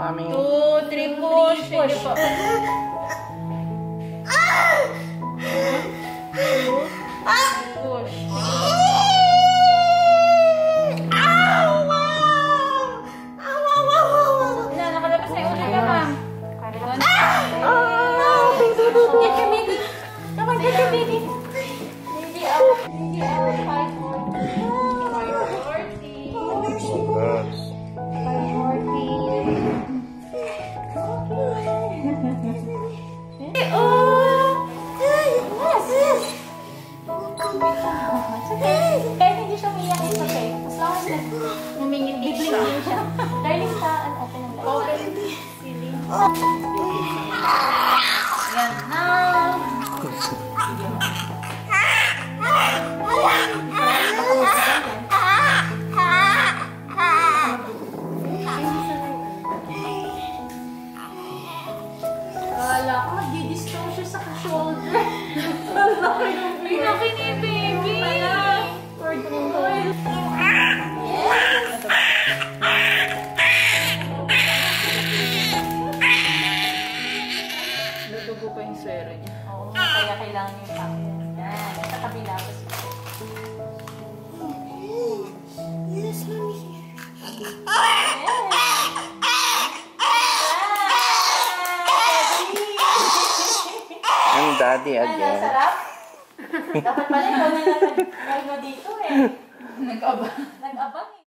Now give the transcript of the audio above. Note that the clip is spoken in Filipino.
Mami. 2, 3, push. Sige po. Push. Wala, nakalabas na yung una ka, ma'am. Get your baby. Come on, get your baby. Baby out. Baby out. 540. 540. Oh! Yes, yes! Kahit hindi siya umiyak, it's okay. As long as namingiti siya. Darling sa, open ang light. Open. Feeling. Yan na. Wala ko, mag-didistraw siya sa shoulder. Laki ng baby. Laki ni baby. For good. Yes. Lutugo pa yung swero niya. Oo, kaya kailangan yung pakin. Yan, sa kabila pa siya. Yes, mommy. Ang daddy again. Sarap? Dapat pala ikaw na lang dito eh. Nag-abang. Nag-abang eh.